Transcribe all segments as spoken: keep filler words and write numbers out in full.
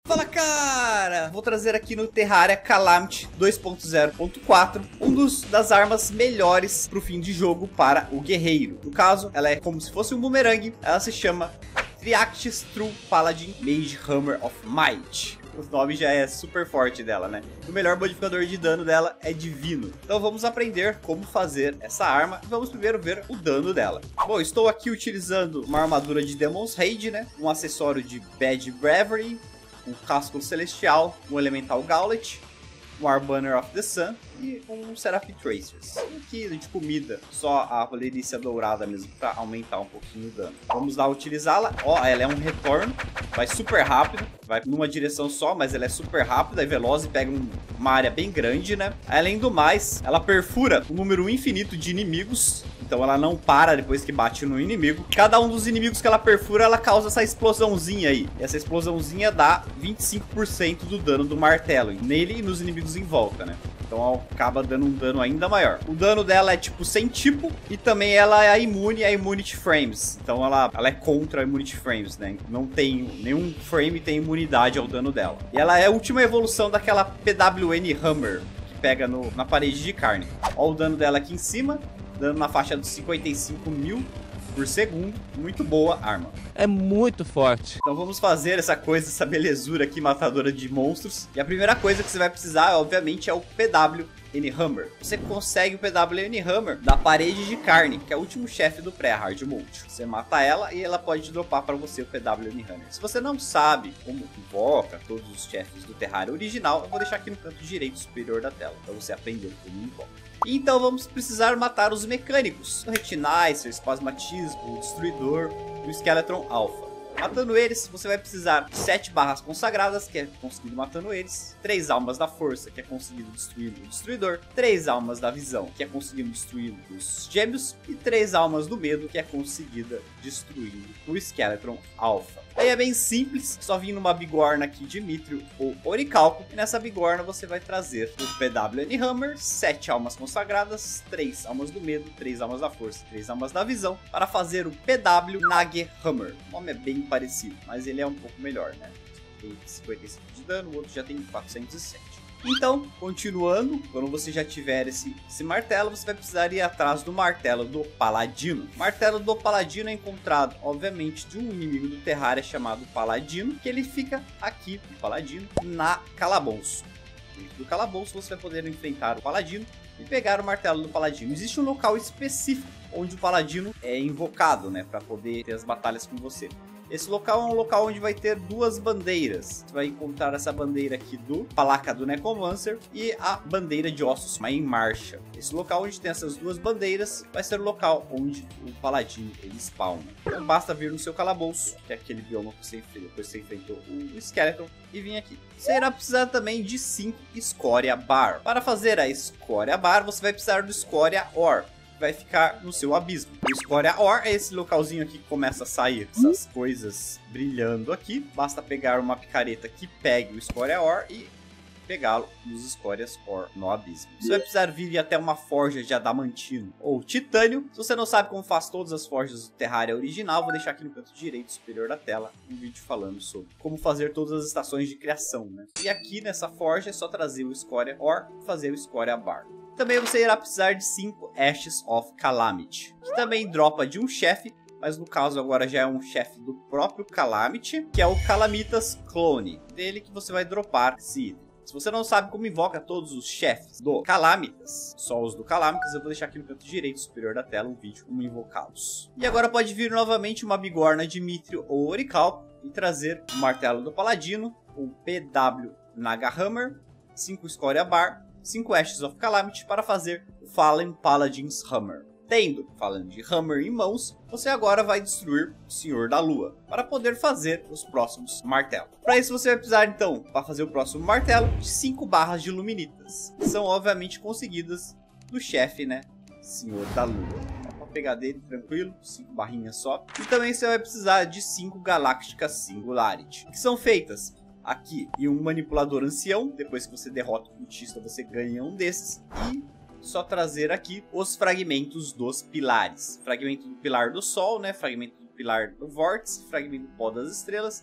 Fala, cara! Vou trazer aqui no Terraria Calamity dois ponto zero ponto quatro um dos, das armas melhores para o fim de jogo para o guerreiro. No caso, ela é como se fosse um boomerang. Ela se chama Triactis True Paladin Mage Hammer of Might. O nome já é super forte dela, né? O melhor modificador de dano dela é divino. Então vamos aprender como fazer essa arma. E vamos primeiro ver o dano dela. Bom, estou aqui utilizando uma armadura de Demon's Rage, né? Um acessório de Bad Bravery, um casco celestial, um Elemental Gauntlet, um Arbanner of the Sun e um Seraphic Tracers. Aqui de comida, só a Valericia dourada mesmo, para aumentar um pouquinho o dano. Vamos lá utilizá-la. Ó, ela é um retorno, vai super rápido, vai numa direção só, mas ela é super rápida e veloz e pega um, uma área bem grande, né? Além do mais, ela perfura um número infinito de inimigos. Então ela não para depois que bate no inimigo. Cada um dos inimigos que ela perfura, ela causa essa explosãozinha aí. E essa explosãozinha dá vinte e cinco por cento do dano do martelo nele e nos inimigos em volta, né? Então ela acaba dando um dano ainda maior. O dano dela é tipo sem tipo. E também ela é imune a Immunity Frames. Então ela, ela é contra a Immunity Frames, né? Não tem, nenhum frame tem imunidade ao dano dela. E ela é a última evolução daquela P W N Hammer, que pega no, na parede de carne. Olha o dano dela aqui em cima. Dando na faixa dos cinquenta e cinco mil por segundo. Muito boa arma. É muito forte. Então vamos fazer essa coisa, essa belezura aqui, matadora de monstros. E a primeira coisa que você vai precisar, obviamente, é o P W N Hammer. Você consegue o P W N Hammer da parede de carne, que é o último chefe do pré-hard mode. Você mata ela e ela pode dropar para você o P W N Hammer. Se você não sabe como invoca todos os chefes do Terraria original, eu vou deixar aqui no canto direito superior da tela, para você aprender como invoca. Então vamos precisar matar os mecânicos, o Retinicer, o Spasmatismo, o Destruidor e o Skeletron Alpha. Matando eles, você vai precisar de sete barras consagradas, que é conseguido matando eles, três almas da força, que é conseguido destruindo o Destruidor, três almas da visão, que é conseguido destruindo os gêmeos, e três almas do medo, que é conseguida destruindo o Skeletron Alpha. Aí é bem simples, só vir numa bigorna aqui de Mithril ou Orichalco, e nessa bigorna você vai trazer o P W N Hammer, sete almas consagradas, três almas do medo, três almas da força, três almas da visão, para fazer o P W Nage Hammer. O nome é bem parecido, mas ele é um pouco melhor, né? Tem cinquenta e cinco de dano, o outro já tem quatrocentos e sete. Então, continuando, quando você já tiver esse, esse martelo, você vai precisar ir atrás do martelo do Paladino. O martelo do Paladino é encontrado, obviamente, de um inimigo do Terraria chamado Paladino, que ele fica aqui, o Paladino, na calabouço. Dentro do calabouço você vai poder enfrentar o Paladino e pegar o martelo do Paladino. Existe um local específico onde o Paladino é invocado, né, para poder ter as batalhas com você. Esse local é um local onde vai ter duas bandeiras. Você vai encontrar essa bandeira aqui do Palaca do Necromancer e a bandeira de Ossos em Marcha. Esse local onde tem essas duas bandeiras vai ser o local onde o Paladino ele spawna. Então basta vir no seu calabouço, que é aquele bioma que você, depois você enfrentou o Skeleton, e vir aqui. Você irá precisar também de cinco Escória Bar. Para fazer a Escória Bar, você vai precisar do Escória Ore. Vai ficar no seu abismo. O Escória Ore é esse localzinho aqui que começa a sair essas coisas brilhando aqui. Basta pegar uma picareta que pegue o Escória Ore e pegá-lo nos Escórias Ore no abismo. Você vai precisar vir até uma forja de adamantino ou titânio. Se você não sabe como faz todas as forjas do Terraria original, vou deixar aqui no canto direito superior da tela um vídeo falando sobre como fazer todas as estações de criação, né? E aqui nessa forja é só trazer o Escória Ore e fazer o Escória Bar. Também você irá precisar de cinco Ashes of Calamity, que também dropa de um chefe, mas no caso agora já é um chefe do próprio Calamity, que é o Calamitas Clone, dele que você vai dropar esse item. Se você não sabe como invoca todos os chefes do Calamitas, só os do Calamitas, eu vou deixar aqui no canto direito superior da tela um vídeo como invocá-los. E agora pode vir novamente uma bigorna de Mithril ou Orichalco e trazer o martelo do Paladino, o P W Naga Hammer, cinco Escória Bar, cinco Ashes of Calamity para fazer o Fallen Paladin's Hammer. Tendo Fallen de Hammer em mãos, você agora vai destruir o Senhor da Lua para poder fazer os próximos martelos. Para isso você vai precisar então, para fazer o próximo martelo, de cinco barras de Luminitas, que são obviamente conseguidas do chefe, né, Senhor da Lua. Dá para pegar dele tranquilo, cinco barrinhas só. E também você vai precisar de cinco Galactica Singularity, que são feitas aqui e um manipulador ancião. Depois que você derrota o cultista, você ganha um desses. E só trazer aqui os fragmentos dos pilares. Fragmento do pilar do sol, né? Fragmento do pilar do vórtice, fragmento do pó das estrelas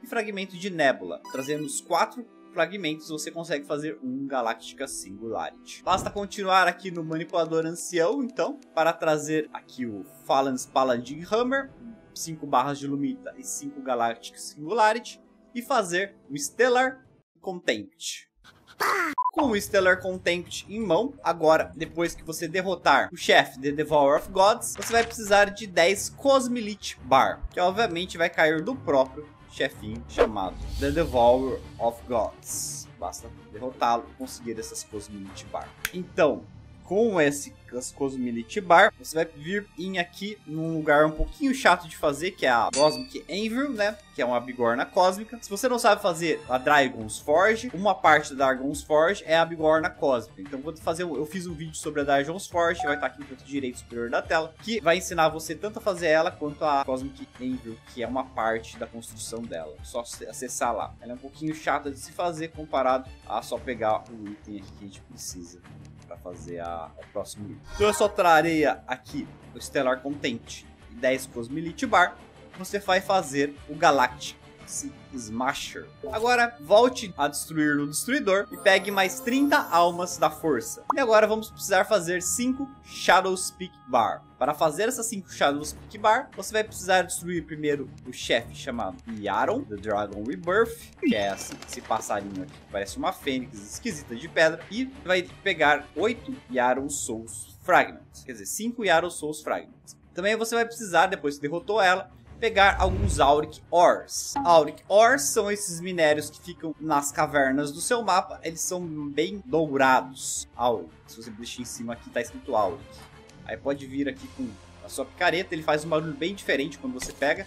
e fragmento de Nebula. Trazendo os quatro fragmentos, você consegue fazer um Galactica Singularity. Basta continuar aqui no manipulador ancião, então, para trazer aqui o Phalanx Paladin Hammer, cinco barras de Lumita e cinco Galactic Singularity, e fazer o Stellar Contempt. Com o Stellar Contempt em mão, agora, depois que você derrotar o chefe The Devourer of Gods, você vai precisar de dez Cosmilith Bar, que obviamente vai cair do próprio chefinho chamado The Devourer of Gods. Basta derrotá-lo e conseguir essas Cosmilith Bar. Então, com esse Cosmilith Bar, você vai vir em aqui num lugar um pouquinho chato de fazer, que é a Cosmic Anvil, né? Que é uma bigorna cósmica. Se você não sabe fazer a Dragon's Forge, uma parte da Dragon's Forge é a bigorna cósmica. Então vou fazer, eu fiz um vídeo sobre a Dragon's Forge, vai estar aqui no canto direito superior da tela, que vai ensinar você tanto a fazer ela quanto a Cosmic Anvil, que é uma parte da construção dela. Só acessar lá. Ela é um pouquinho chata de se fazer comparado a só pegar o item aqui que a gente precisa para fazer a, a próximo item. Então eu só trarei aqui o Stellar Contempt e dez Cosmilith Bar. Você vai fazer o Galactic Smasher. Agora volte a destruir no destruidor e pegue mais trinta almas da força. E agora vamos precisar fazer cinco Shadowspeak Bar. Para fazer essas cinco Shadowspeak Bar, você vai precisar destruir primeiro o chefe chamado Yaron, The Dragon Rebirth, que é assim, esse passarinho aqui, parece uma fênix esquisita de pedra, e vai pegar oito Yaron Souls Fragments, quer dizer, cinco Yaron Souls Fragments. Também você vai precisar, depois que derrotou ela, pegar alguns Auric Ores. Auric Ores são esses minérios que ficam nas cavernas do seu mapa. Eles são bem dourados. Auric. Se você deixar em cima aqui, tá escrito Auric. Aí pode vir aqui com a sua picareta. Ele faz um barulho bem diferente quando você pega.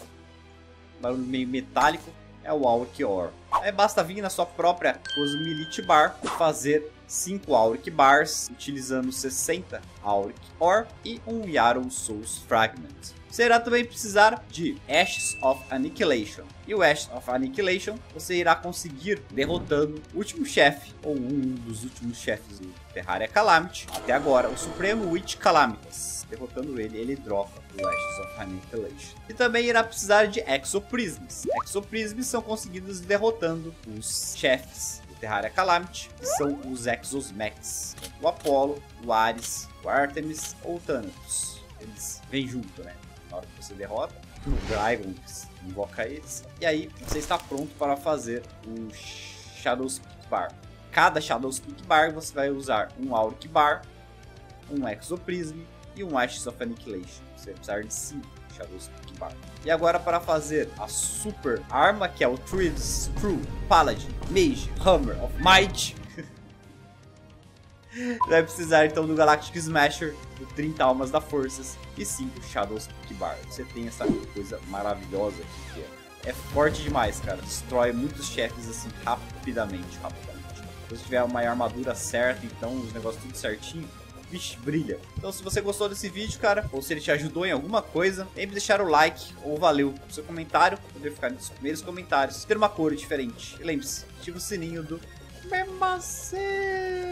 Um barulho meio metálico. É o Auric Ore. Aí basta vir na sua própria Cosmilith Bar e fazer cinco Auric Bars, utilizando sessenta Auric Ore e um Yaron Souls Fragment. Você irá também precisar de Ashes of Annihilation. E o Ashes of Annihilation você irá conseguir derrotando o último chefe, ou um dos últimos chefes do Terraria Calamity. Até agora, o Supremo Witch Calamities. Derrotando ele, ele dropa o Ashes of Annihilation. E também irá precisar de Exoprisms. Exoprisms são conseguidos derrotando os chefes do Terraria Calamity, que são os Exosmechs. O Apollo, o Ares, o Artemis ou o Thanatos. Eles vêm junto, né? Na hora que você derrota, o Dragon invoca eles. E aí você está pronto para fazer o Shadowspeak Bar. Cada Shadowspeak Bar você vai usar um Auric Bar, um Exoprism e um Ashes of Annihilation. Você vai precisar de cinco Shadowspeak Bar. E agora para fazer a super arma, que é o Thread Screw Paladin Mage Hammer of Might, vai precisar então do Galactic Smasher, de trinta almas da forças e cinco Shadowspeak Bar. Você tem essa coisa maravilhosa aqui que é, é forte demais, cara. Destrói muitos chefes assim rapidamente, rapidamente. Se você tiver uma armadura certa, então os negócios tudo certinho, vixe, brilha. Então se você gostou desse vídeo, cara, ou se ele te ajudou em alguma coisa, lembre de deixar o like ou valeu o seu comentário, poder ficar nos primeiros comentários, ter uma cor diferente. E lembre-se, ative o sininho do Memacê.